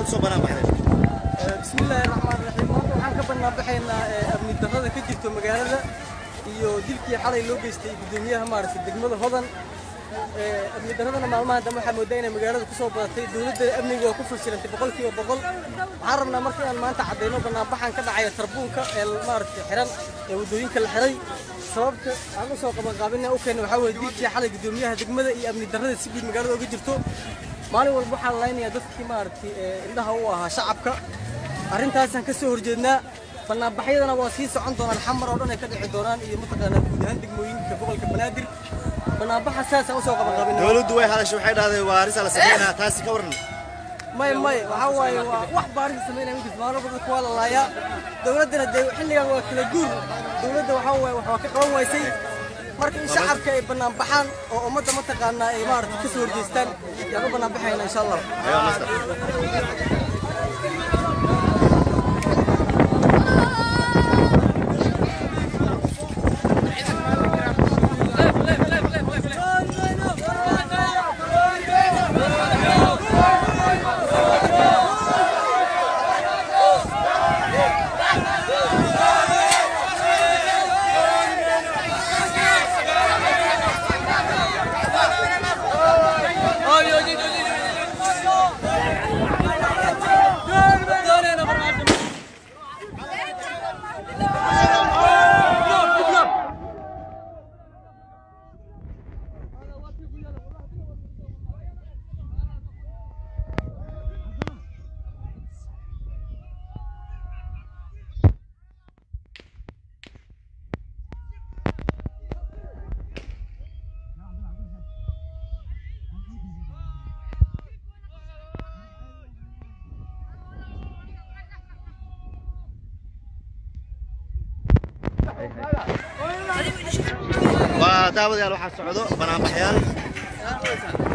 maxaad soo banaan baxday bismillaahi raxmaani raxiim maanta waxaan ka banaan baxaynaa amni darrada ka jirto magaalada iyo dilkii xalay loo geystay gudoomiyaha maaragtay degmada Hodan amni darradana maalmaha dambe waxaa moodaa inay magaalada ku soo badatay dawladda amniga oo ku fashilantay boqolkiiba boqol waxaan rabnaa markii aan maanta cadeyno banaan baxan ka dhacaya tarbuunka ee maaragtay xiran ee wadooyinka la xiray sababta aan u soo qabanqaabinay oo keenay waxaa weeye dilkii xalay gudoomiyaha degmada iyo amni darrada si guud magaalada uga jirto maalin walba waxaan leenayaa dadkii maaragtay indhaha u ahaa shacabka arrintaasaan ka soo horjeednaa bannaanbaxyadana waa sii socon doonaan xamar oo dhan ay ka dhici doonaan iyo mataqaanaa guud ahaan degmooyinka gobolka banaadir bannaanbaxa saasaan usoo qabanqaabinaa dawladdu way hadashay waxay dhahday waa arrinta la sameynaa taasi ka waran may waxaa waaye waa wax baaris sameynaya mid maalmo dadka waa la laayaa dawladdana dee xilligan waa kala guur dawladda waxaa waaye wax waa ka qaban waysay marka in shacabka ay banaan baxaan oo ummadda mataqaanaa ay maaragtay ka soo horjeestaan yaan u banaan baxaynaa insha allah waa daawadayaal waxaa socdo banaan baxyaal